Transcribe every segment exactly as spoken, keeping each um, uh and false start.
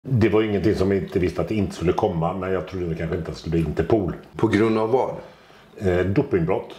Det var ingenting som jag inte visste att det inte skulle komma, men jag trodde kanske inte att det skulle bli Interpol. På grund av vad? Eh, dopingbrott.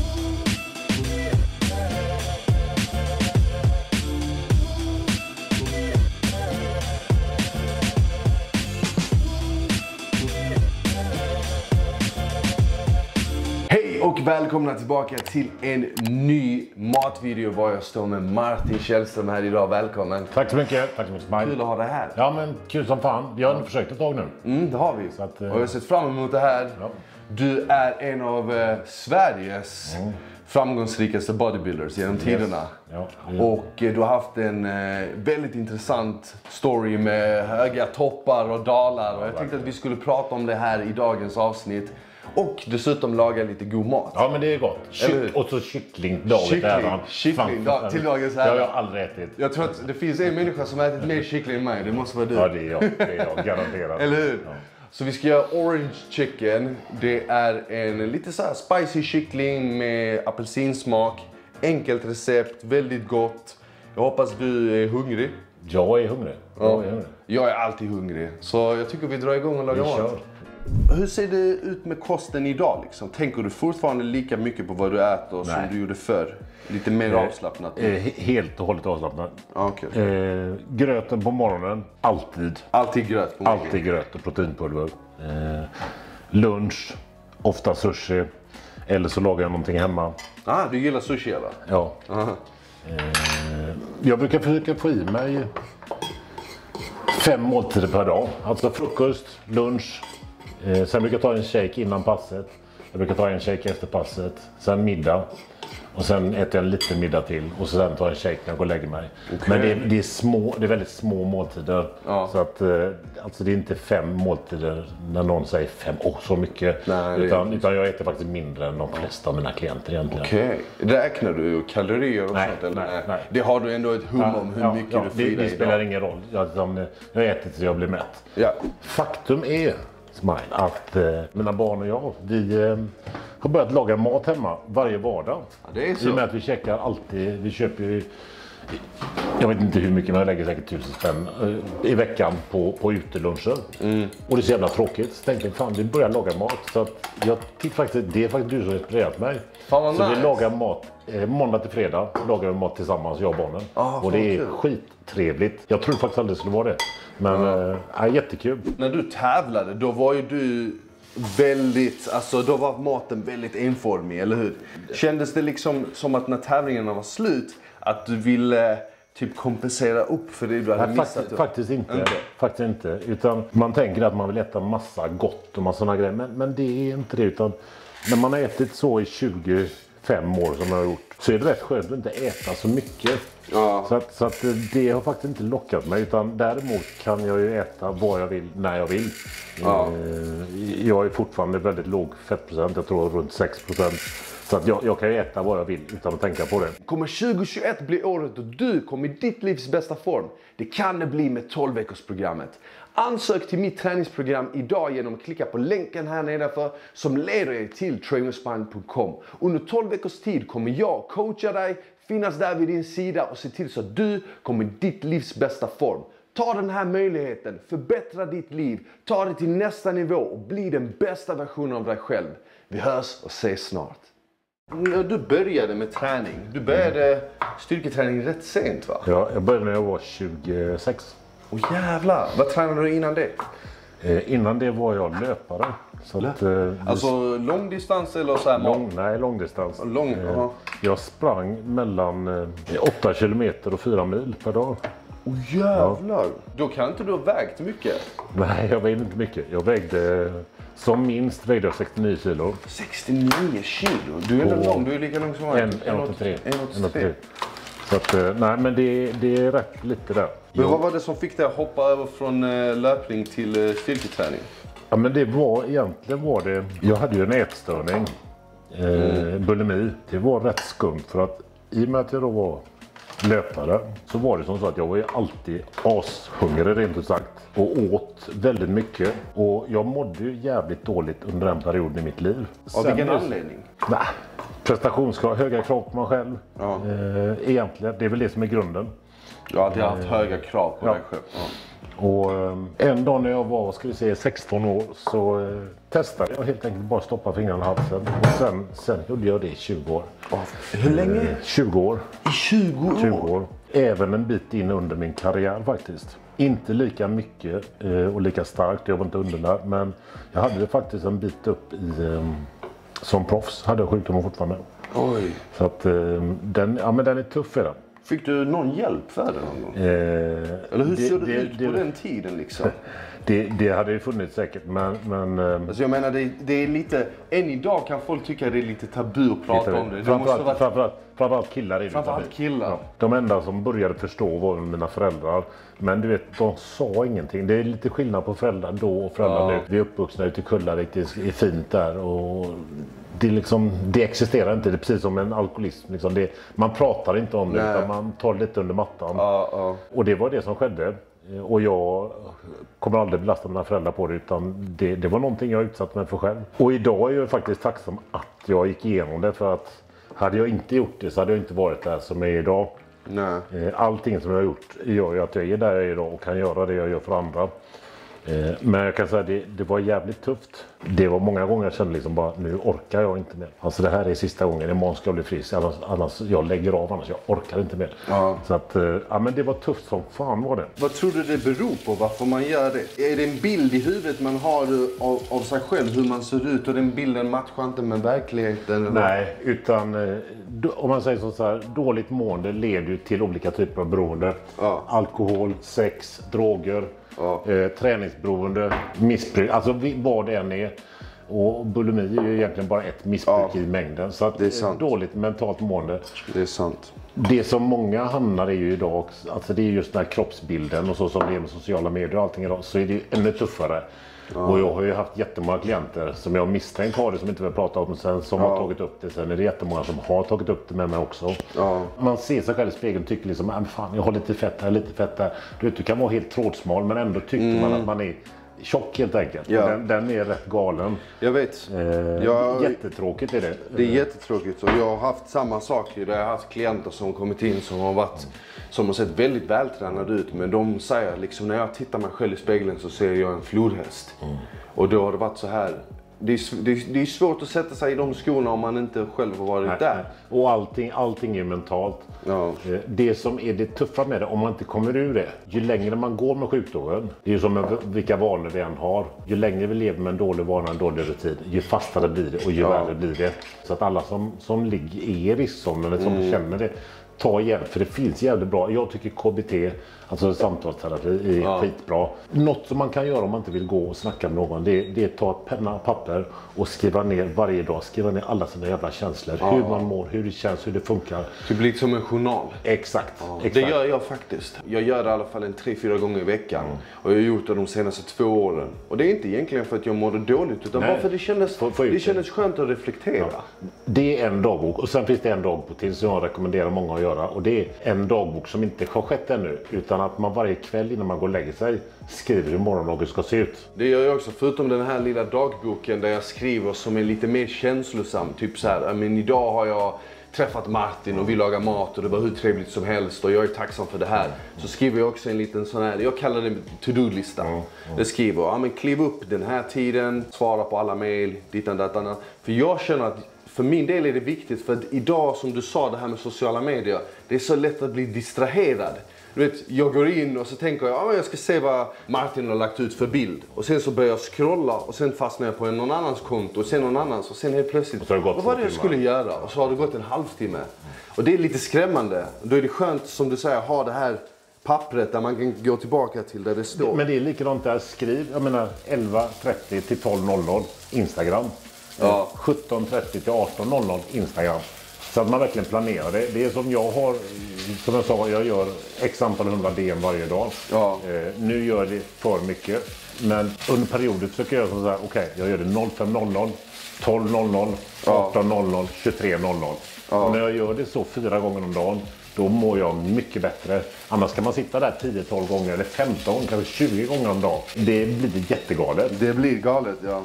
Hej och välkomna tillbaka till en ny matvideo var jag står med Martin Källström här idag. Välkommen. Tack så mycket. Tack så mycket. Kul att ha dig här. Ja, men kul som fan. Vi har ändå försökt ett tag nu. Mm, det har vi. Så att, eh... och jag har sett fram emot det här. Ja. Du är en av eh, Sveriges mm. framgångsrikaste bodybuilders genom tiderna. Yes. Ja, ja. Och eh, du har haft en eh, väldigt intressant story med höga toppar och dalar. Och jag tänkte att vi skulle prata om det här i dagens avsnitt. Och dessutom laga lite god mat. Ja, men det är gott. Kyck, och så kyckling dagen till äran. Kyckling dag, till dagens ära. Det har jag aldrig ätit. Jag tror att det finns en människa som har ätit mer kyckling än mig. Det måste vara du. Ja, det är jag. Det är jag. Garanterat. Eller hur? Ja. Så vi ska göra orange chicken. Det är en lite så här spicy kyckling med apelsinsmak. Enkelt recept, väldigt gott. Jag hoppas du är hungrig. Jag är hungrig. Ja. Jag är hungrig. Jag är alltid hungrig. Så jag tycker vi drar igång och lagar mat. Kör. Hur ser det ut med kosten idag liksom? Tänker du fortfarande lika mycket på vad du äter som du gjorde förr? Lite mer eh, avslappnat? Eh, helt och hållet avslappnat. Okay. Eh, gröten på morgonen, alltid. Alltid gröt på morgonen? Alltid gröt och proteinpulver. Eh, lunch, ofta sushi. Eller så lagar jag någonting hemma. Ah, du gillar sushi eller? Ja. Eh, jag brukar försöka få i mig fem måltider per dag. Alltså frukost, lunch. Eh, sen brukar jag ta en shake innan passet. Jag brukar ta en shake efter passet. Sen middag. Och sen äter jag en liten middag till. Och sen tar jag en shake när jag går och lägger mig. Okay. Men det är, det, är små, det är väldigt små måltider. Ja. Så att, eh, alltså det är inte fem måltider när någon säger fem. Åh, oh, så mycket. Nej, utan, är... utan jag äter faktiskt mindre än de flesta av mina klienter egentligen. Okej. Okay. Räknar du kalorier och nej, sånt? Eller? Nej, nej. Det har du ändå ett hum ja, om hur ja, mycket ja, du får det, det spelar ingen roll. Jag, jag äter tills jag blir mätt. Ja. Faktum är att eh, mina barn och jag, vi eh, har börjat laga mat hemma varje vardag. Ja, det är så. I och med att vi checkar alltid, vi köper ju, jag vet inte hur mycket, men jag lägger säkert tusen spänn eh, i veckan på, på uteluncher. Mm. Och det är så jävla tråkigt. Så tänkte jag, fan vi börjar laga mat. Så att jag tycker faktiskt, det är faktiskt du som har inspirerat mig. Fan, så nice. Vi lagar mat, eh, måndag till fredag lagar vi mat tillsammans, jag och barnen. Ah, och det är kul. Skittrevligt. Jag tror faktiskt aldrig det skulle vara det. Men mm. äh, jättekul. När du tävlade, då var ju du väldigt, alltså då var maten väldigt enformig, eller hur? Kändes det liksom som att när tävlingarna var slut, att du ville typ kompensera upp för det du hade Nej, missat? Faktiskt, faktiskt, inte, inte. faktiskt inte. Utan man tänker att man vill äta massa gott och massa sådana grejer. Men, men det är inte det. Utan när man har ätit så i tjugofem år som jag har gjort, så är det rätt skönt att inte äta så mycket. Ja. Så, att, så att det har faktiskt inte lockat mig, utan däremot kan jag ju äta vad jag vill när jag vill. Ja. Jag är fortfarande väldigt låg fettprocent, jag tror runt sex procent. Så att jag, jag kan ju äta vad jag vill utan att tänka på det. Kommer tjugohundratjugoett bli året då du kommer i ditt livs bästa form? Det kan det bli med tolv veckorsprogrammet. Ansök till mitt träningsprogram idag genom att klicka på länken här nedanför som leder er till trainerspine punkt com. Under tolv veckors tid kommer jag coacha dig, finnas där vid din sida och se till så att du kommer i ditt livs bästa form. Ta den här möjligheten, förbättra ditt liv, ta det till nästa nivå och bli den bästa versionen av dig själv. Vi hörs och ses snart. Du började med träning. Du började styrketräning rätt sent, va? Ja, jag började när jag var tjugosex. Åh jävlar, vad tränade du innan det? Eh, innan det var jag löpare. Så att, eh, alltså långdistans eller så här? Lång, nej, långdistans. Lång, eh, jag sprang mellan eh, åtta kilometer och fyra mil per dag. Åh oh, jävlar! Ja. Då kan inte du ha vägt mycket? Nej, jag vägde inte mycket. Jag vägde, som minst vägde jag sextionio kilo. sextionio kilo? Du är ändå lång, du är lika lång som jag. en åttiotre. Så att, nej men det, det är rätt lite där. Men vad var det som fick dig att hoppa över från löpning till styrketräning? Ja men det var, egentligen var det, jag hade ju en ätstörning, eh, mm. bulimi. Det var rätt skumt för att i och med att jag då var löpare så var det som så att jag var ju alltid ashungrig rent ut sagt och åt väldigt mycket och jag mådde ju jävligt dåligt under den perioden i mitt liv. Av vilken anledning? Nej, prestationskrav, höga krav på mig själv. Ja. Eh, egentligen, det är väl det som är grunden. Du har alltid haft höga krav på ja. dig själv. Ja. Och en dag när jag var, ska vi säga, sexton år så eh, testade jag helt enkelt bara stoppa fingrarna i halsen. Och sen, sen gjorde jag det i tjugo år. Hur länge? Eh, tjugo år. I tjugo år? tjugo år. Även en bit in under min karriär faktiskt. Inte lika mycket eh, och lika starkt, jag var inte under där. Men jag hade det faktiskt en bit upp i, eh, som proffs hade jag sjukdomen fortfarande. Oj. Så att eh, den, ja, men den är tuff i den. Fick du någon hjälp för det någon gång? Eh, Eller hur det, såg det, det ut det, på den tiden liksom? Det, det hade ju funnits säkert, men... men alltså jag menar, det, det är lite... Än idag kan folk tycka att det är lite tabu att prata lite, om det. det framförallt, måste vara... framförallt, framförallt killar är det Framförallt killar. Ja. De enda som började förstå var mina föräldrar. Men du vet, de sa ingenting. Det är lite skillnad på föräldrar då och föräldrar Ja. nu. Vi är uppvuxna ute i Kullavik, det är fint där och... Det, liksom, det existerar inte, det är precis som en alkoholism. Liksom. Det, man pratar inte om det, Nej. utan man tar det lite under mattan. Ja, ja. Och det var det som skedde. Och jag kommer aldrig belasta mina föräldrar på det, utan det, det var någonting jag utsatt mig för själv. Och idag är jag faktiskt tacksam att jag gick igenom det, för att hade jag inte gjort det så hade jag inte varit där som jag är idag. Nej. Allting som jag har gjort gör ju att jag är där jag är idag och kan göra det jag gör för andra. Men jag kan säga att det, det var jävligt tufft. Det var många gånger jag kände liksom bara, nu orkar jag inte mer. Alltså det här är sista gången, imorgon ska jag bli frisk, annars, annars jag lägger av, annars jag orkar inte mer. Ja. Så att, ja men det var tufft som fan var det. Vad tror du det beror på varför man gör det? Är det en bild i huvudet man har av, av sig själv, hur man ser ut, och den bilden matchar inte med verkligheten? Eller? Nej, utan om man säger så här, dåligt mående leder ju till olika typer av beroende. Ja. Alkohol, sex, droger. Ja. Eh, träningsberoende, missbruk, alltså vi- vad det än är. Och bulimi är ju egentligen bara ett missbruk Ja. i mängden. Så att Det är sant. dåligt mentalt mående. Det är sant. Det som många hamnar i ju idag, alltså det är just den här kroppsbilden och så som det är med sociala medier och allting idag, så är det ju ännu tuffare. Och jag har ju haft jättemånga klienter som jag misstänkt har det, som inte vill prata om sen, som Ja. har tagit upp det. Sen är det jättemånga som har tagit upp det med mig också. Ja. Man ser sig själv i spegeln och tycker liksom, ah, fan jag har lite fett här, lite fett här. Du vet, du kan vara helt trådsmal men ändå tycker man att man är tjock helt enkelt. Ja. Och Den, den är rätt galen. Jag vet. Eh, Jag- Jättetråkigt är det. Det är jättetråkigt, och jag har haft samma sak ju, där jag har haft klienter som kommit in som har varit, som har sett väldigt vältränade ut, men de säger liksom, när jag tittar mig själv i spegeln så ser jag en flodhäst. Mm. Och då har det varit så här. Det är, det, är, det är svårt att sätta sig i de skorna om man inte själv har varit Nej, där. nej. Och allting, allting är mentalt. Ja. Eh, Det som är det tuffa med det, om man inte kommer ur det, ju längre man går med sjukdomen, det är ju som med vilka vanor vi än har, ju längre vi lever med en dålig vana, en dålig rutin, ju fastare blir det och ju Ja. värre blir det. Så att alla som, som ligger i riskzonen eller som Mm. känner det, ta hjälp, för det finns jävligt bra. Jag tycker K B T, alltså samtalsterapi, är Ja. skitbra. Något som man kan göra om man inte vill gå och snacka med någon, det, det är att ta penna och papper och skriva ner varje dag, skriva ner alla sina jävla känslor. Ja. Hur man mår, hur det känns, hur det funkar. Det blir som en journal. Exakt. exakt. Det gör jag faktiskt. Jag gör det i alla fall en tre, fyra gånger i veckan. Och jag har gjort det de senaste två åren. Och det är inte egentligen för att jag mådde dåligt, utan Nej. bara för att det kändes, Få- få ut det det. kändes skönt att reflektera. Det är en dagbok och sen finns det en dagbok till som jag rekommenderar många att göra, och det är en dagbok som inte har skett ännu, utan att man varje kväll innan man går och lägger sig skriver hur morgondagen ska se ut. Det gör jag också, förutom den här lilla dagboken där jag skriver som är lite mer känslosam. Typ så här, men idag har jag träffat Martin och vi lagar mat och det var hur trevligt som helst och jag är tacksam för det här. Så skriver jag också en liten sån här, jag kallar det to-do-lista. Mm, mm. Det skriver, ja men kliv upp den här tiden, svara på alla mejl, dittan dattan. För jag känner att för min del är det viktigt, för att idag, som du sa, det här med sociala medier, det är så lätt att bli distraherad. Du vet, jag går in och så tänker jag, ja, jag ska se vad Martin har lagt ut för bild. Och sen så börjar jag scrolla och sen fastnar jag på någon annans konto och sen någon annans och sen helt plötsligt, Och så har det gått vad var två det jag timmar. skulle göra? Och så har det gått en halvtimme. Och det är lite skrämmande. Då är det skönt, som du säger, ha det här pappret där man kan gå tillbaka till där det står. Men det är likadant där, skriv, jag menar elva trettio till tolv noll noll Instagram. Ja. sjutton trettio till arton noll noll Instagram. Så att man verkligen planerar det. Det är som jag har, som jag sa, jag gör x antal hundra D M varje dag. Ja. Eh, nu gör jag det för mycket. Men under perioder försöker jag göra så här, okej, okay, jag gör det noll fem noll noll, tolv noll noll, arton noll noll, tjugotre noll noll. Ja. Och när jag gör det så fyra gånger om dagen, då mår jag mycket bättre. Annars kan man sitta där tio tolv gånger eller femton, kanske tjugo gånger om dagen. Det blir jättegalet. Det blir galet, ja.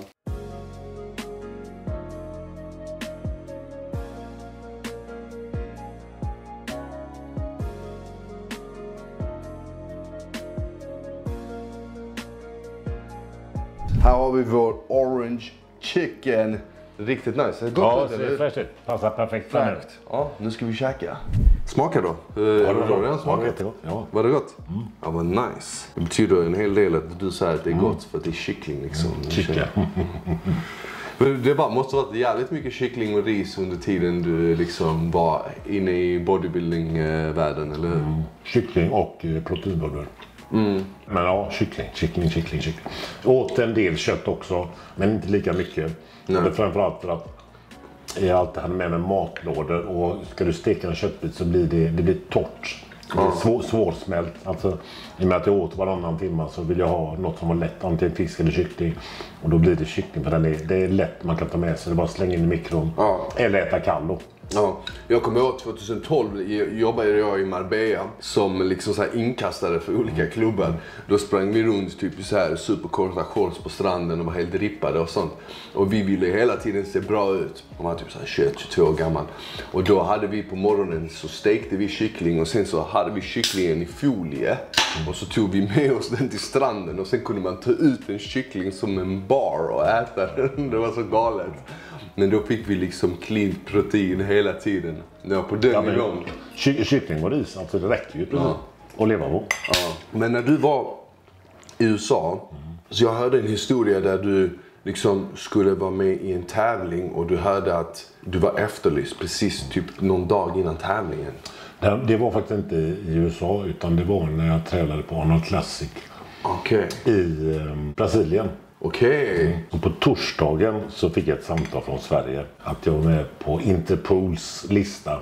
Här har vi vår orange chicken. Riktigt nice. Det ja, det ser fräscht ut. Passar perfekt för nu. Ja, nu ska vi käka. Smaka då. Uh, har du redan ja, smakat? Det ja. Var det gott? Mm. Ja, vad nice. Det betyder en hel del att du säger att det är gott för att det är kyckling liksom. Mm. Kyckling. Det var, måste ha varit jävligt mycket kyckling och ris under tiden du liksom var inne i bodybuilding-världen, eller hur? Mm. Kyckling och proteinpulver. Mm. Men ja, kyckling, kyckling, kyckling, kyckling. Åt en del kött också, men inte lika mycket. Men framförallt för att jag alltid hade med mig matlådor, och ska du steka en köttbit så blir det, det blir torrt. Det är svår, svårsmält. Alltså, i och med att jag åt varannan timme så vill jag ha något som var lätt, antingen fisk eller kyckling. Och då blir det kyckling, för den är, det är lätt, man kan ta med sig, det är bara slänga in i mikron. Ja. Eller äta kall då. Ja, jag kommer ihåg tjugohundratolv jobbade jag i Marbella som liksom så här inkastare för olika klubbar. Då sprang vi runt typ så här superkorta shorts på stranden och var helt rippade och sånt. Och vi ville hela tiden se bra ut. Man var typ så här tjugoett till tjugotvå år gammal. Och då hade vi på morgonen så stekte vi kyckling, och sen så hade vi kycklingen i folie. Och så tog vi med oss den till stranden, och sen kunde man ta ut en kyckling som en bar och äta den. Det var så galet. Men då fick vi liksom clean protein hela tiden. Ja, på den ja, nivån. Ky kyckling och ris, alltså det räcker ju ja. att leva på. Ja. Men när du var i U S A, mm. så jag hörde en historia där du liksom skulle vara med i en tävling, och du hörde att du var efterlyst precis typ någon dag innan tävlingen. Det, det var faktiskt inte i U S A, utan det var när jag tränade på Arnold Classic okay. i eh, Brasilien. Okej. Okay. Mm. Och på torsdagen så fick jag ett samtal från Sverige att jag var med på Interpols lista.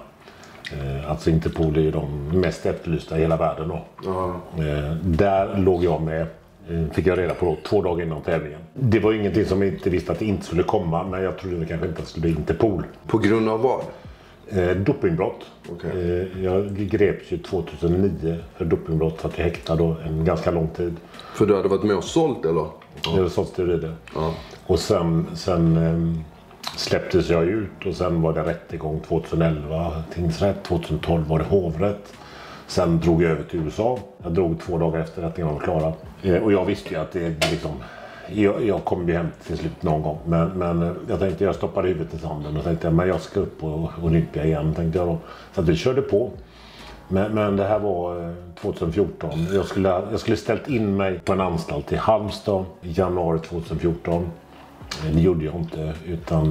Eh, alltså Interpol är ju de mest efterlysta i hela världen då. Uh-huh. Eh, där låg jag med, eh, fick jag reda på då, två dagar innan tävlingen. Det var ingenting som jag inte visste att det inte skulle komma, men jag trodde det kanske inte skulle bli Interpol. På grund av vad? Eh, dopingbrott. Okay. Eh, jag greps ju tjugohundranio för dopingbrott, så att jag häktade då en ganska lång tid. För du hade varit med och sålt eller? Jag hade sålt steroider. Ja. Och sen, sen eh, släpptes jag ut, och sen var det rättegång tjugohundraelva, tingsrätt, tjugohundratolv var det hovrätt. Sen drog jag över till U S A. Jag drog två dagar efter rättegången var klara. Eh, och jag visste ju att det liksom... Jag, jag kom ju hem till slut någon gång, men, men jag tänkte jag stoppade huvudet i sanden och tänkte men jag ska upp på Olympia igen, tänkte jag då. Så att vi körde på. Men, men det här var tjugohundrafjorton. Jag skulle, jag skulle ställt in mig på en anstalt i Halmstad i januari tjugohundrafjorton. Det gjorde jag inte, utan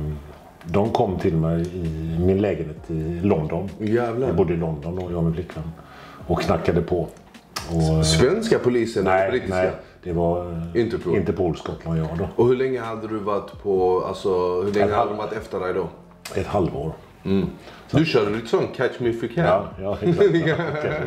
de kom till mig i min lägenhet i London. Jävlar. Jag bodde i London och jag och min flickvän. Och knackade på. Och, svenska polisen nej, eller brittiska? Nej, det var Interpol, Interpol Skottland, ja då. Och hur länge hade du varit på, alltså hur länge hade du varit efter dig då? Ett halvår. Mm. Du körde lite sån Catch Me If You Can. Ja, ja exakt.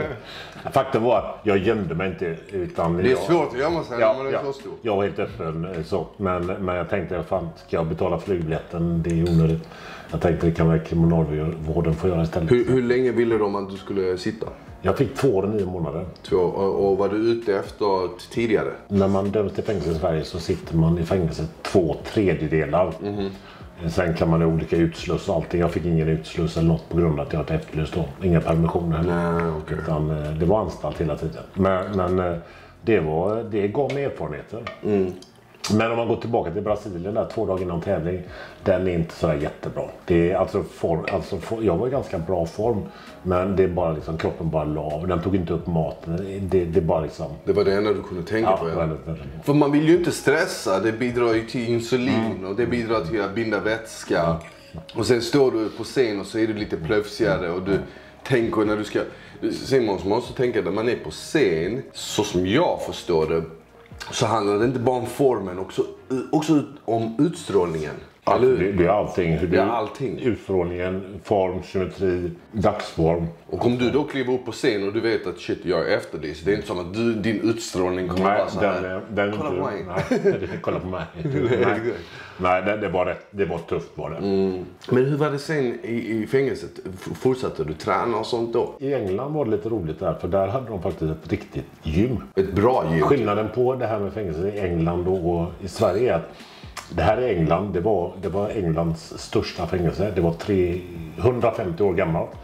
Faktum var att jag gömde mig inte, utan... Det är jag, svårt att gömma sig ja, när man är ja, så stor. Jag var helt öppen så, men, men jag tänkte, fan, ska jag betala flygbiljetten? Det är onödigt. Jag tänkte det kan vara kriminalvården få göra istället. Hur, hur länge ville de att du skulle sitta? Jag fick två år och nio månader. Två, och, och var du ute efter tidigare? När man döms till fängelse i Sverige så sitter man i fängelse två tredjedelar. Mm-hmm. Sen kan man ha olika utsluss och allting. Jag fick ingen utsluss eller något på grund av att jag var efterlyst då. Inga permissioner heller. Nej, okay. Utan det var anstalt hela tiden. Men, men det, var, det gav mig erfarenheter. Mm. Men om man går tillbaka till Brasilien där två dagar innan tävling, den är inte så jättebra. Det är alltså form, alltså for, jag var i ganska bra form, men det är bara liksom, kroppen bara la, den tog inte upp maten. Det, det bara liksom... Det var det enda du kunde tänka ja, på. Ja. För man vill ju inte stressa, det bidrar ju till insulin mm. och det bidrar till att binda vätska. Mm. Och sen står du på scen och så är du lite plöfsigare och du mm. tänker när du ska... Simon måste tänka när man är på scen, så som jag förstår det, så handlar det inte bara om formen, också, också om utstrålningen. Alltså, det, det är allting. Det är allting. Utstrålningen, form, symmetri, dagsform. Och om du då kliver upp på scen och du vet att shit, jag är efterlyst. Det är inte som att du, din utstrålning kommer nej, vara så här. Den, den, kolla på mig. Nej, kolla på mig. nej, nej det, det, var rätt, det var tufft var det. Mm. Men hur var det sen i, i fängelset? Fortsatte du träna och sånt då? I England var det lite roligt där, för där hade de faktiskt ett riktigt gym. Ett bra gym? Skillnaden på det här med fängelset i England och i Sverige är att det här är England, det var, det var Englands största fängelse. Det var trehundrafemtio år gammalt.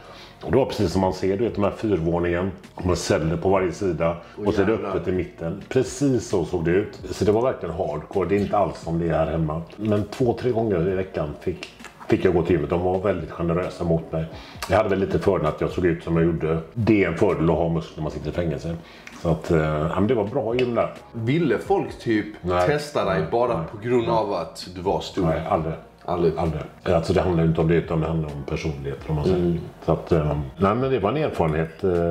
Och det var precis som man ser, du vet de här fyrvåningen. Man celler på varje sida och, och så är det öppet i mitten. Precis så såg det ut. Så det var verkligen hardcore, det är inte alls som det är här hemma. Men två, tre gånger i veckan fick, fick jag gå till gymmet. De var väldigt generösa mot mig. Jag hade väl lite fördel att jag såg ut som jag gjorde. Det är en fördel att ha muskler när man sitter i fängelse. Så att, ja, men det var bra gym där. Ville folk typ nej, testa dig nej, bara nej, på grund nej. av att du var stor? Nej, aldrig. Aldrig. Aldrig. Alltså det handlar ju inte om det utan det handlar om personlighet. Om man säger. Mm. Så att, nej men det var en erfarenhet.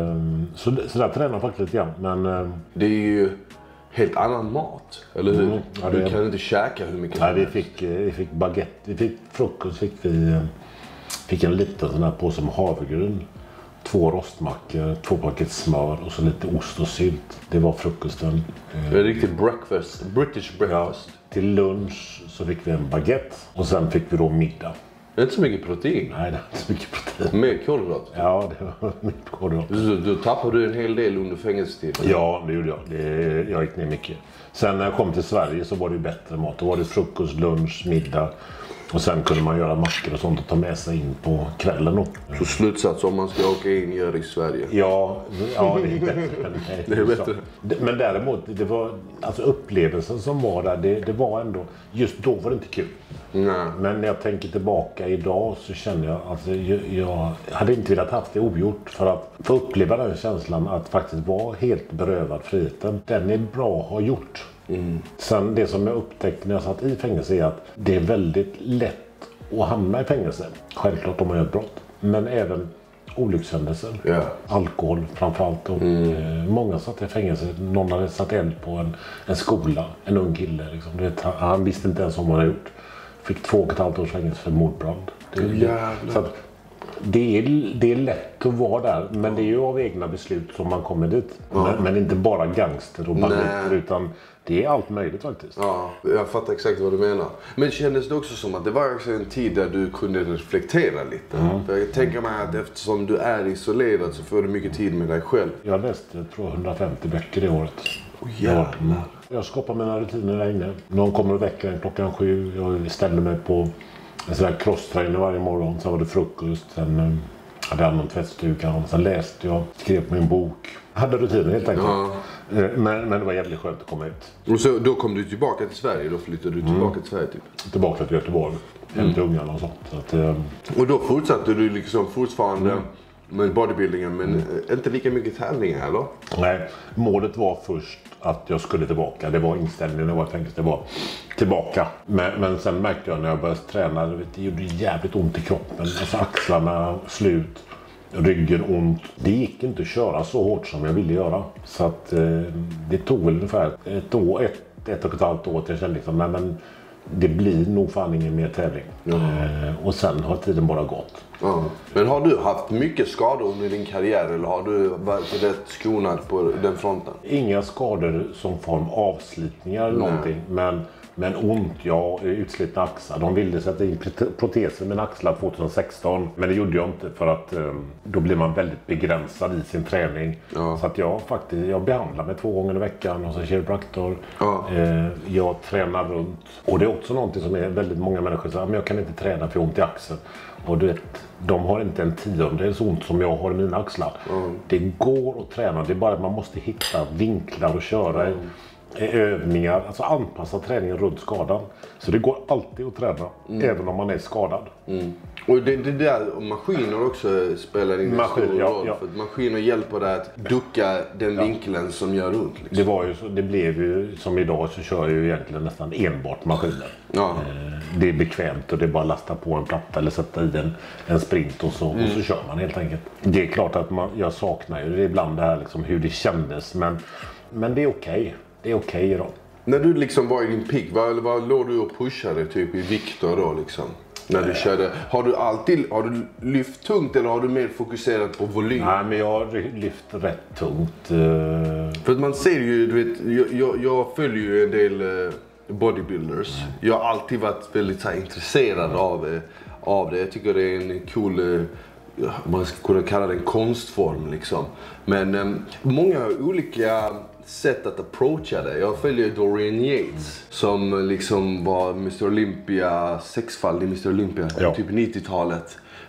Så, så där tränar jag faktiskt lite grann. Men, det är ju helt annan mat, eller hur? Mm, ja, du det, kan inte käka hur mycket nej, vi fick, vi fick baguette, vi fick frukost, fick vi fick en liten sån här påse med havregryn. Två rostmackor, två paket smör och så lite ost och sylt. Det var frukosten. Det är riktigt breakfast, British breakfast. Ja, till lunch så fick vi en baguette och sen fick vi då middag. Det är inte så mycket protein. Nej, det är inte så mycket protein. Mer kolhydrater? Ja, det var mycket kolhydrater. Så då tappade du en hel del under fängelsetiden? Ja, det gjorde jag. Det, jag gick ner mycket. Sen när jag kom till Sverige så var det bättre mat. Då var det frukost, lunch, middag. Och sen kunde man göra mackor och sånt och ta med sig in på kvällen. Då. Så slutsats om man ska åka in gör det i Sverige? Ja, ja det är bättre. Men, nej, det är bättre. Men däremot, det var, alltså upplevelsen som var där, det, det var ändå, just då var det inte kul. Nej. Men när jag tänker tillbaka idag så känner jag att jag, jag hade inte velat haft det ogjort för att få uppleva den känslan att faktiskt vara helt berövad friheten. Den är bra att ha gjort. Mm. Sen det som jag upptäckte när jag satt i fängelse är att det är väldigt lätt att hamna i fängelse. Självklart om man gör ett brott. Men även olyckshändelser. Yeah. Alkohol framförallt. Och, mm. eh, många satt i fängelse. Någon hade satt eld på en, en skola. En ung kille. Liksom. Det, han, han visste inte ens vad han hade gjort. Fick två och ett halvt års fängelse för mordbrand. Det, yeah. så att, det, är, det är lätt att vara där. Men det är ju av egna beslut som man kommer dit. Mm. Men, men inte bara gangster och banditer utan det är allt möjligt faktiskt. Ja, jag fattar exakt vad du menar. Men kändes det också som att det var också en tid där du kunde reflektera lite? Mm. För jag tänker mig att eftersom du är isolerad så får du mycket tid med dig själv. Jag läste, jag tror hundrafemtio böcker i året. Oh, jävlar. Mm. Jag skapar mina rutiner där inne. Någon kommer och väcker en klockan sju. Jag ställer mig på en sån här crosstrainer varje morgon. Sen var det frukost. Sen hade jag någon tvättstugan. Sen läste jag, skrev på min bok. Jag hade rutiner helt enkelt. Ja. Men, men det var jävligt skönt att komma ut. Och så då kom du tillbaka till Sverige? Då flyttade du tillbaka mm. till Sverige typ? Tillbaka till Göteborg. Hem mm. till ungarna och sånt. Så att, eh... Och då fortsatte du liksom fortfarande mm. med bodybuildingen men mm. inte lika mycket tävlingar eller? Nej, målet var först att jag skulle tillbaka. Det var inställningen, det var tänkt det var tillbaka. Men, men sen märkte jag när jag började träna, det gjorde jävligt ont i kroppen. Alltså axlarna slut. Ryggen ont. Det gick inte att köra så hårt som jag ville göra. Så att eh, det tog väl ungefär ett år, ett, ett och ett halvt år till jag kände liksom, nej men det blir nog fan ingen mer tävling. Mm. Eh, och sen har tiden bara gått. Mm. Men har du haft mycket skador under din karriär eller har du varit rätt skonad på den fronten? Inga skador som form avslitningar eller någonting, men Men ont, ja, utslitna axlar. De ville sätta in proteser med en axlar tjugohundrasexton. Men det gjorde jag inte för att um, då blir man väldigt begränsad i sin träning. Ja. Så att jag faktiskt, jag behandlar mig två gånger i veckan och så kiropraktor. Ja. Eh, jag tränar runt. Och det är också någonting som är väldigt många människor säger, men jag kan inte träna för ont i axeln. Och du vet, de har inte en tiondel så ont som jag har i mina axlar. Mm. Det går att träna, det är bara att man måste hitta vinklar och köra mm. övningar, alltså anpassa träningen runt skadan. Så det går alltid att träna, mm. även om man är skadad. Mm. Och det, det där maskiner också spelar in en stor ja, roll. Ja. För att maskiner hjälper dig att ducka den ja. vinkeln som gör ont. Liksom. Det var ju så, det blev ju som idag så kör jag ju egentligen nästan enbart maskiner. Ja. Det är bekvämt och det är bara att lasta på en platta eller sätta i en, en sprint och så, mm. och så kör man helt enkelt. Det är klart att man, jag saknar ju det ibland det här liksom, hur det kändes, men, men det är okej. Okay. Det är okej okay då. När du liksom var i din pick, vad, vad låg du och pushade typ i vikter då liksom? När du äh. körde, har du alltid, har du lyft tungt eller har du mer fokuserat på volym? Nej, men jag har lyft rätt tungt. För att man ser ju, du vet, jag, jag, jag följer ju en del bodybuilders. Mm. Jag har alltid varit väldigt så här, intresserad mm. av, av det. Jag tycker det är en cool, man ska kunna kalla det en konstform liksom. Men um, många olika sätt att approacha det. Jag följer Dorian Yates mm. som liksom var mister Olympia, sexfaldig mister Olympia, ja. typ nittiotalet.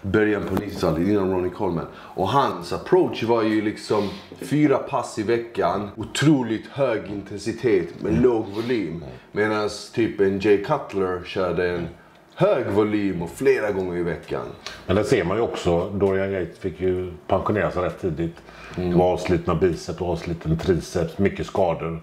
början på nittiotalet innan Ronnie Coleman. Och hans approach var ju liksom fyra pass i veckan, otroligt hög intensitet med låg volym. Medan typ en Jay Cutler körde en hög volym och flera gånger i veckan. Men det ser man ju också, Dorian Yates fick ju pensionera sig rätt tidigt. Mm. Det var avslitna biceps och avsliten triceps, mycket skador.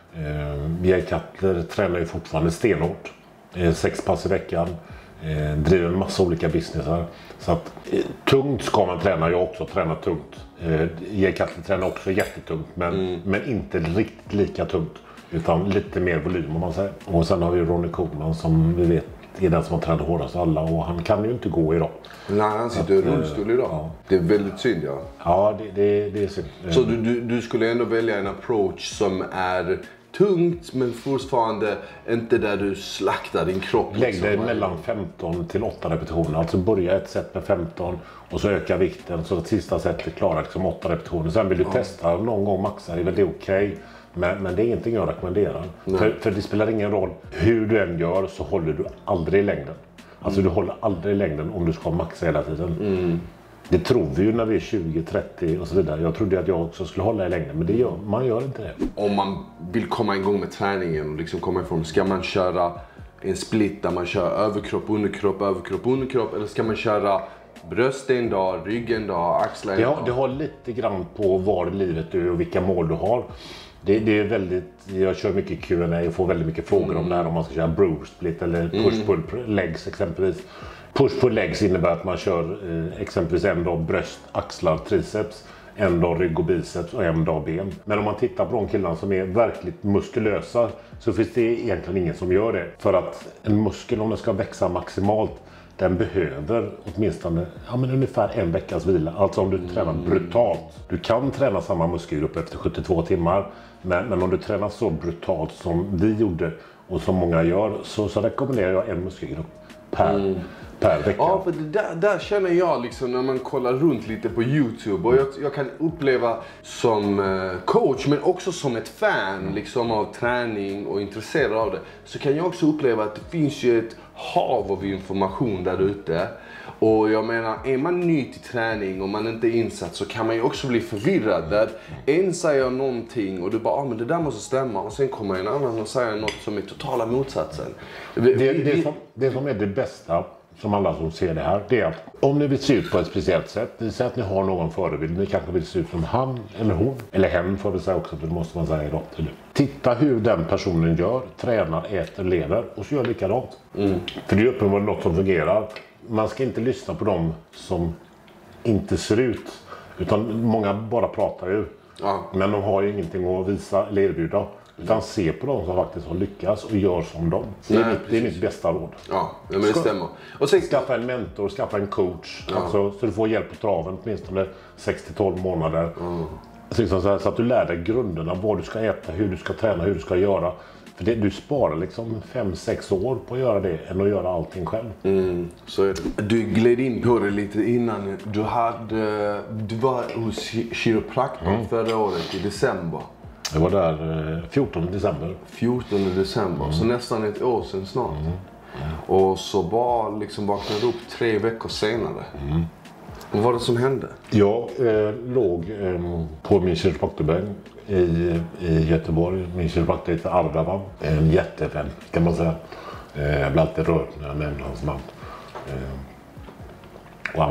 Eh, Jay Cutler tränar ju fortfarande stenhårt. Eh, sex pass i veckan. Eh, driver en massa olika businessar. Så att eh, tungt ska man träna, jag också tränar tungt. Eh, Jay Cutler tränar också jättetungt, men, mm. men inte riktigt lika tungt. Utan lite mer volym om man säger. Och sen har vi Ronnie Coleman som vi vet är den som har tränat hårdast av alla, och han kan ju inte gå idag. Nej, han sitter i rullstol idag. Ja. Det är väldigt synd, ja. Ja, det, det, det är synd. Så du, du, du skulle ändå välja en approach som är tungt men fortfarande inte där du slaktar din kropp. Lägg dig mellan femton till åtta repetitioner. Alltså börja ett set med femton och så öka vikten så att sista setet klarar liksom åtta repetitioner. Sen vill du ja. testa någon gång maxa, det är väl okej. Okay. Men, men det är ingenting jag rekommenderar. För, för det spelar ingen roll hur du än gör, så håller du aldrig i längden. Alltså mm. du håller aldrig i längden om du ska maxa hela tiden. Mm. Det tror vi ju när vi är tjugo, trettio och så vidare. Jag trodde att jag också skulle hålla i längden, men det gör, man gör inte det. Om man vill komma igång med träningen och liksom komma ifrån, ska man köra en split där man kör överkropp, underkropp, överkropp, underkropp, eller ska man köra bröst en dag, rygg en dag, axlar en det dag? Har, det har lite grann på var i livet du är och vilka mål du har. Det, det är väldigt, jag kör mycket Q and A och får väldigt mycket frågor mm. om det här, om man ska köra bro split eller push-pull legs exempelvis. Push-pull legs innebär att man kör eh, exempelvis en dag bröst, axlar, triceps, en dag rygg och biceps och en dag ben. Men om man tittar på de killarna som är verkligt muskulösa, så finns det egentligen ingen som gör det. För att en muskel, om den ska växa maximalt, den behöver åtminstone ja, men ungefär en veckas vila. Alltså om du mm. tränar brutalt. Du kan träna samma muskelgrupp efter sjuttiotvå timmar. Men, men om du tränar så brutalt som vi gjorde och som många gör, så, så rekommenderar jag en muskelgrupp per, mm. per vecka. Ja, för det där, där känner jag liksom när man kollar runt lite på YouTube. Och jag, jag kan uppleva som coach, men också som ett fan liksom, av träning och intresserad av det. Så kan jag också uppleva att det finns ju ett hav av information där ute. Och jag menar, är man ny till träning och man inte är insatt, så kan man ju också bli förvirrad. Där en säger någonting och du bara, ah, men det där måste stämma. Och sen kommer en annan och säger något som är totala motsatsen. Det, det, det, som, det som är det bästa, som alla som ser det här, det är att om ni vill se ut på ett speciellt sätt, det säger att ni har någon förebild, ni kanske vill se ut som han eller hon, eller hen får vi säga också, för det måste man säga rakt eller. Titta hur den personen gör, tränar, äter, lever, och så gör likadant. Mm. För det är uppenbarligen något som fungerar. Man ska inte lyssna på dem som inte ser ut, utan många bara pratar ju. Ja. Men de har ju ingenting att visa eller erbjuda. Utan se på dem som faktiskt har lyckats och gör som dem. Det är, Nej, mitt, det är mitt bästa råd. Ja, men det stämmer. Och sen... Skaffa en mentor, skaffa en coach. Ja. Alltså, så du får hjälp på traven åtminstone sex till tolv månader. Mm. Så, så, så att du lär dig grunderna, vad du ska äta, hur du ska träna, hur du ska göra. För det, du sparar liksom fem sex år på att göra det än att göra allting själv. Mm, så är det. Du gled in på det lite innan. Du, hade, du var hos kiropraktorn mm. förra året i december. Det var där fjortonde december. fjortonde december, mm. så nästan ett år sedan snart. Mm. Mm. Och så bara liksom vaknade upp tre veckor senare. Mm. Vad var det som hände? Jag eh, låg eh, på min kiropraktorbänk i, i Göteborg. Min kiropraktor heter Ardavan. En jättevän kan man säga. Eh, jag blir alltid rörd när jag nämner hans namn. Eh, wow.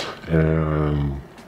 Eh,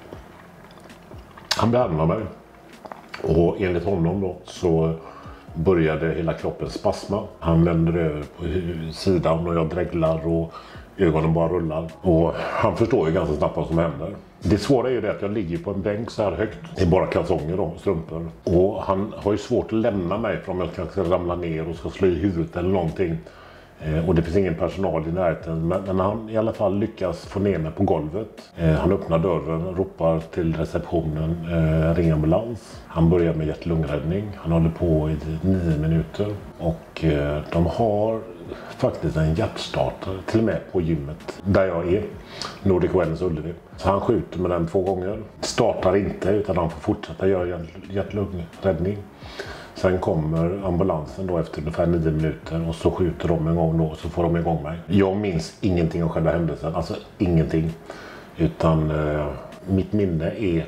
han behandlade mig. Och enligt honom då så började hela kroppen spasma. Han vänder över på sidan och jag dreglar och ögonen bara rullar. Och han förstår ju ganska snabbt vad som händer. Det svåra är ju det att jag ligger på en bänk så här högt. Det är bara kalsonger då, strumpor. Och han har ju svårt att lämna mig för om jag kanske ska ramla ner och ska slå i huvudet eller någonting. Eh, och det finns ingen personal i närheten. Men, men han i alla fall lyckas få ner mig på golvet. Eh, han öppnar dörren, ropar till receptionen, eh, ring ambulans. Han börjar med hjärt-lungräddning. Han håller på i nio minuter. Och eh, de har faktiskt en hjärtstartare till och med på gymmet där jag är. Nordic Wellness Ullevi. Så han skjuter med den två gånger. Startar inte utan han får fortsätta göra hjärt-lungräddning. Sen kommer ambulansen då efter ungefär nio minuter och så skjuter de en gång då och så får de igång mig. Jag minns ingenting av själva händelsen, alltså ingenting. Utan eh, mitt minne är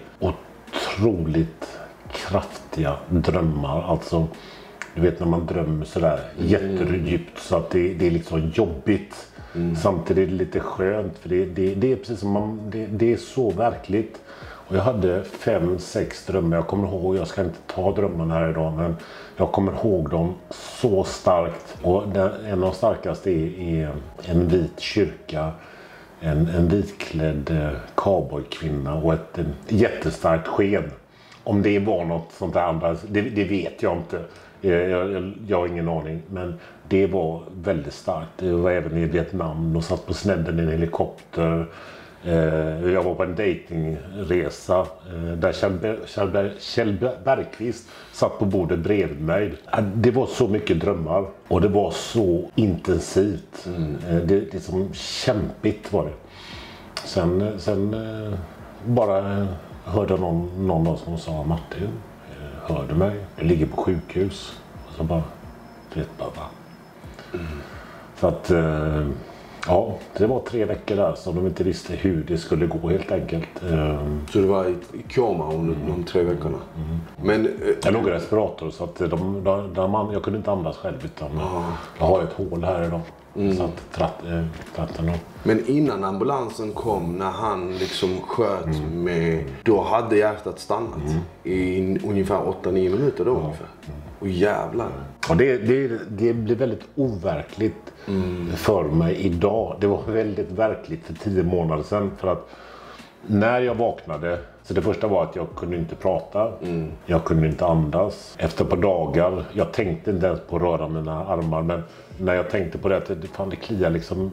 otroligt kraftiga drömmar. Alltså, du vet när man drömmer sådär mm. jättedjupt så att det, det är liksom jobbigt. Mm. Samtidigt är det lite skönt för det, det, det är precis som man, det, det är så verkligt. Och jag hade fem, sex drömmar. Jag kommer ihåg, jag ska inte ta drömmarna här idag, men jag kommer ihåg dem så starkt. Och den, en av de starkaste är, är en vit kyrka, en, en vitklädd cowboykvinna och ett en jättestarkt sken. Om det var något sånt där andra, det, det vet jag inte. Jag, jag, jag har ingen aning, men det var väldigt starkt. Det var även i Vietnam och satt på snedden i en helikopter. Jag var på en datingresa där Kjell, Kjell, Kjell Bergqvist satt på bordet bredvid mig. Det var så mycket drömmar och det var så intensivt. Mm. Det, det är som kämpigt var det. Sen, sen bara hörde någon, någon av som sa Martin, hörde mig, jag ligger på sjukhus. Och så bara, vet bara va. Mm. Så att, ja, det var tre veckor där som de inte visste hur det skulle gå helt enkelt. Så det var i, i koma under mm. de tre veckorna? Mm. Men, äh, jag låg i respirator så att de, de, de, jag kunde inte andas själv utan ah. jag har ett hål här idag. Mm. Så att tratt, äh, tratten då. Men innan ambulansen kom, när han liksom sköt mm. med, då hade hjärtat stannat mm. i ungefär åtta nio minuter då ja. ungefär. Mm. Och jävlar. Och det, det, det blir väldigt overkligt mm. för mig idag. Det var väldigt verkligt för tio månader sedan. För att när jag vaknade, så det första var att jag kunde inte prata. Mm. Jag kunde inte andas. Efter ett par dagar, jag tänkte inte ens på att röra mina armar. Men när jag tänkte på det, att det, fan, det kliar liksom...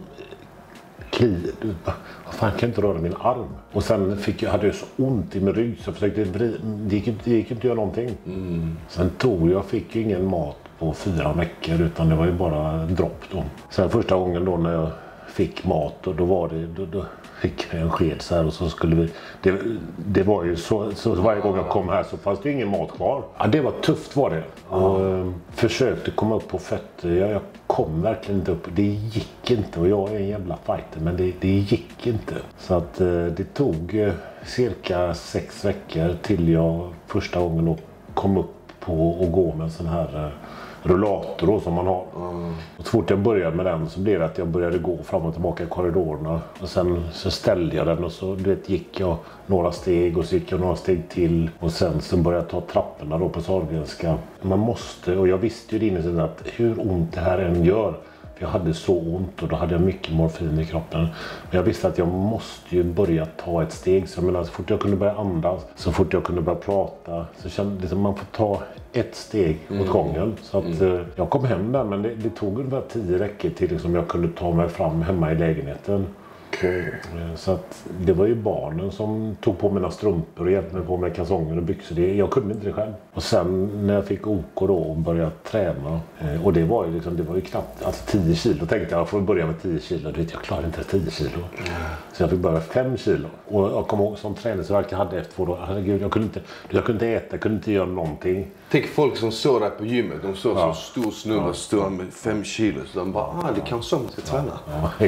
Kli, vad fan, kan jag inte röra min arm? Och sen fick jag, hade jag så ont i min rygg så jag försökte vrida, det gick, det gick inte att göra någonting. Mm. Sen tog jag, fick ju ingen mat på fyra veckor utan det var ju bara dropp då. Sen första gången då när jag fick mat och då var det, då, då fick jag en sked så här och så skulle vi, det, det var ju så, så varje gång jag kom här så fanns det ingen mat kvar. Ja, det var tufft var det. Och mm. försökte komma upp på fötter, jag, jag kom verkligen inte upp, det gick inte och jag är en jävla fighter men det, det gick inte. Så att det tog cirka sex veckor till jag första gången då kom upp på och gå med en sån här rullator då, som man har. Mm. Och så fort jag började med den så blev det att jag började gå fram och tillbaka i korridorerna. Och sen så ställde jag den och så du vet, gick jag några steg och så gick jag några steg till. Och sen så började jag ta trapporna då på Sahlgrenska. Man måste, och jag visste ju det inne sen att hur ont det här än gör. För jag hade så ont och då hade jag mycket morfin i kroppen. Men jag visste att jag måste ju börja ta ett steg. Så jag menar, så fort jag kunde börja andas, så fort jag kunde börja prata. Så kände liksom, man får ta ett steg mm. åt gången. Så att mm. jag kom hem där, men det, det tog ungefär tio veckor till liksom jag kunde ta mig fram hemma i lägenheten. Okay. Så att det var ju barnen som tog på mina strumpor och hjälpte mig på med kalsonger och byxor. Det, jag kunde inte det själv. Och sen när jag fick O K då och började träna. Eh, och det var ju liksom, det var ju knappt, alltså tio kilo tänkte jag, jag får börja med tio kilo. Du vet, jag klarar inte tio kilo. Mm. Så jag fick börja med fem kilo. Och jag kommer ihåg som träningsvärk jag hade efter två dagar. Herregud, jag kunde inte, jag kunde inte äta, jag kunde inte göra någonting. Tänk folk som såg där på gymmet, de såg ja. så stor snubbe ja. stå med fem kilo. Så de bara, ah det kan så man ska träna. Ja,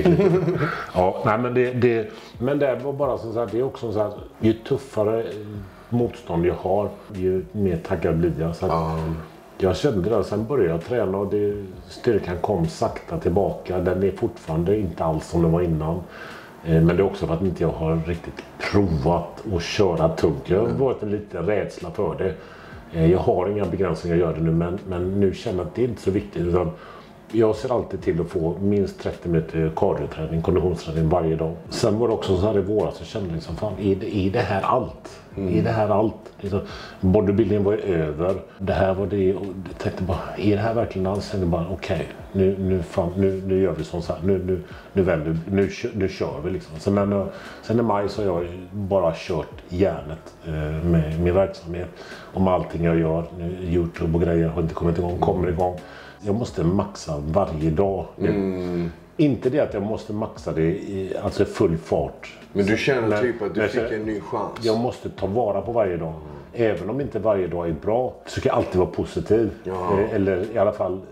ja nej, men det, det, men det var bara så här, det är också så här, ju tuffare motstånd jag har, ju mer taggad blir jag. Så att mm. jag kände det, sen började jag träna och det, styrkan kom sakta tillbaka. Den är fortfarande inte alls som den var innan. Men det är också för att inte jag har riktigt provat att köra tungt. Jag har varit en liten rädsla för det. Jag har inga begränsningar att göra det nu, men, men nu känner jag att det är inte så viktigt. Utan jag ser alltid till att få minst trettio minuter kardioträning, konditionsträning varje dag. Sen var det också så här i våras så kände jag liksom, fan, är det, är det här allt? Mm. Är det här allt? Liksom, bodybuilding var ju över. Det här var det, och jag tänkte bara, är det här verkligen allt? Sen bara, okej, okay, nu, nu, nu, nu gör vi sånt så här. Nu, nu, nu, vänder, nu, nu kör vi liksom. Sen, när, sen i maj så har jag bara kört järnet eh, med min verksamhet. Om allting jag gör, nu, YouTube och grejer har inte kommit igång, kommer igång. Jag måste maxa varje dag. Mm. Inte det att jag måste maxa det i alltså full fart. Men du känner men, typ att du fick jag, en ny chans? Jag måste ta vara på varje dag. Mm. Även om inte varje dag är bra så ska jag alltid vara positiv. Ja. Eller i alla fall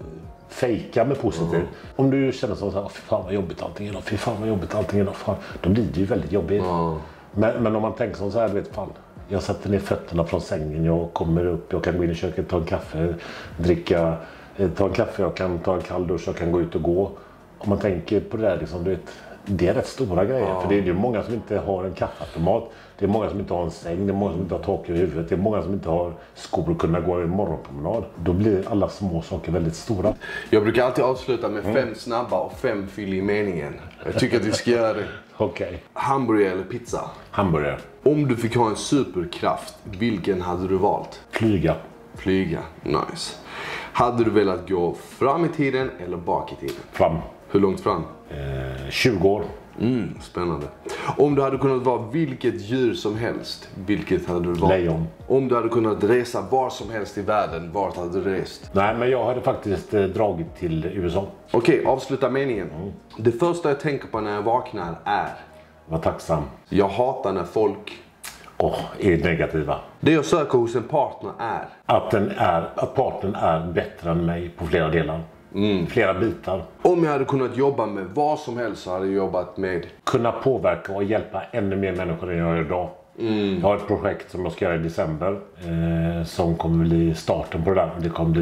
fejka med positivt. Mm. Om du känner som så här, fy fan vad jobbigt allting idag, fy fan vad jobbigt allting idag, fan, då blir det ju väldigt jobbigt. Mm. Men, men om man tänker som så här, du vet fan, jag sätter ner fötterna från sängen, jag kommer upp, jag kan gå in i köket, ta en kaffe, dricka, ta en kaffe, jag kan ta en kall dusch, jag kan gå ut och gå. Om man tänker på det där, liksom, du vet, det är rätt stora grejer. Ja. För det är ju många som inte har en kaffeautomat. Det är många som inte har en säng. Det är många som inte har tak över huvudet. Det är många som inte har skor att kunna gå en morgonpromenad. Då blir alla små saker väldigt stora. Jag brukar alltid avsluta med mm. fem snabba och fem fyll i meningen. Jag tycker att vi ska göra det. Okej. Okay. Hamburgare eller pizza? Hamburgare. Om du fick ha en superkraft, vilken hade du valt? Flyga. Flyga, nice. Hade du velat gå fram i tiden eller bak i tiden? Fram. Hur långt fram? Eh, tjugo år. Mm, spännande. Om du hade kunnat vara vilket djur som helst, vilket hade du valt? Lejon. Om du hade kunnat resa var som helst i världen, vart hade du rest? Nej, men jag hade faktiskt eh, dragit till U S A. Okej, okay, avsluta meningen. Mm. Det första jag tänker på när jag vaknar är... Var tacksam. Jag hatar när folk... Åh, oh, är negativa. Det jag söker hos en partner är... Att, den är, att partnern är bättre än mig på flera delar. Mm. Flera bitar. Om jag hade kunnat jobba med vad som helst så hade jag jobbat med... Kunna påverka och hjälpa ännu mer människor än jag gör idag. Mm. Jag har ett projekt som jag ska göra i december. Eh, som kommer bli starten på det där. Det kommer bli,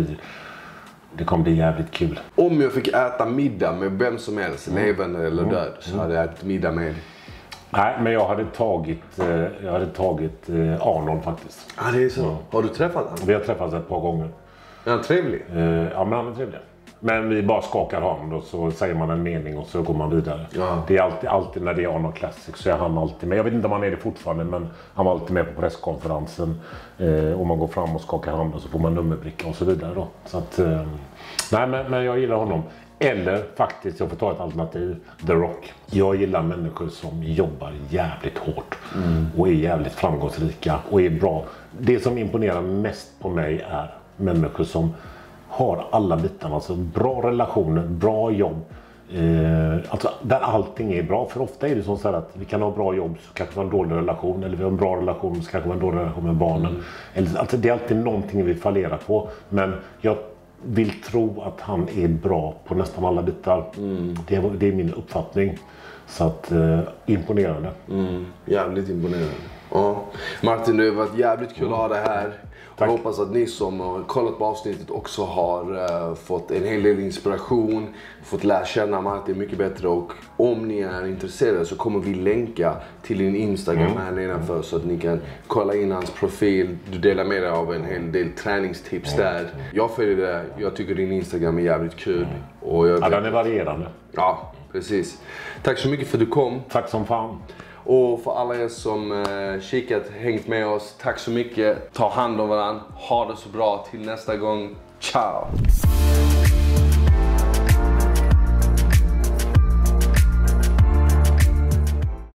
det kommer bli jävligt kul. Om jag fick äta middag med vem som helst, mm. levande eller död, så mm. hade jag ätit middag med... Nej, men jag hade tagit, eh, jag hade tagit eh, Arnold faktiskt. Ja, det är så. Mm. Har du träffat honom? Vi har träffats ett par gånger. Är han trevlig? Eh, ja, men han är trevlig. Men vi bara skakar hand och så säger man en mening och så går man vidare. Ja. Det är alltid, alltid när det är Arnold Classic så är han alltid med. Jag vet inte om han är det fortfarande, men han var alltid med på presskonferensen. Eh, och man går fram och skakar hand och så får man nummerbricka och så vidare då. Så att, eh, nej men, men jag gillar honom. Eller faktiskt, jag får ta ett alternativ, The Rock. Jag gillar människor som jobbar jävligt hårt mm. och är jävligt framgångsrika och är bra. Det som imponerar mest på mig är människor som har alla bitarna, alltså bra relationer, bra jobb, eh, alltså där allting är bra. För ofta är det så att vi kan ha bra jobb så kanske vi har en dålig relation, eller vi har en bra relation så kanske vi har en dålig relation med barnen. Mm. Eller, alltså det är alltid någonting vi fallerar på, men jag vill tro att han är bra på nästan alla bitar. Mm. Det, det är min uppfattning. Så att, eh, imponerande. Mm. Jävligt imponerande. Ja. Martin, det har varit jävligt kul att ha det här. Jag hoppas att ni som har kollat på avsnittet också har uh, fått en hel del inspiration, fått lära känna Martin mycket bättre, och om ni är intresserade så kommer vi länka till din Instagram mm. här nedanför så att ni kan kolla in hans profil. Du delar med dig av en hel del träningstips mm. där. Jag följer det, jag tycker din Instagram är jävligt kul. Mm. Och jag ja, den är varierande. Ja, precis. Tack så mycket för att du kom. Tack som fan. Och för alla er som eh, kikat, hängt med oss, tack så mycket. Ta hand om varandra, ha det så bra till nästa gång. Ciao!